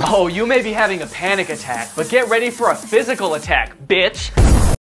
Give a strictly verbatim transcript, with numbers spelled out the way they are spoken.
Oh, you may be having a panic attack, but get ready for a physical attack, bitch!